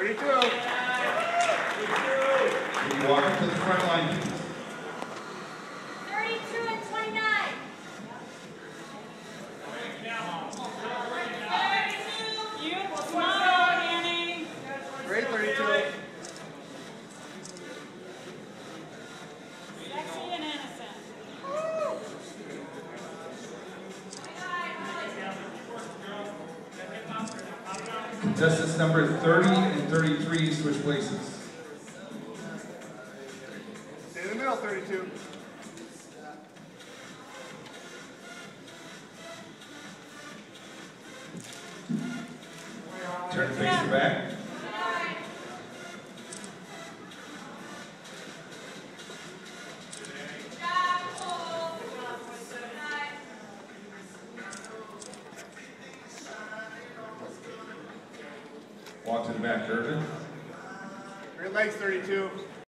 32. You walk up to the front line. 32 and 29. 32. You smile, Annie. Great, 32. Sexy and innocent. Contestants number 30 and 33 switch places. Stay in the middle, 32. Turn to face the back. Walk to the back curtain. Great legs, 32.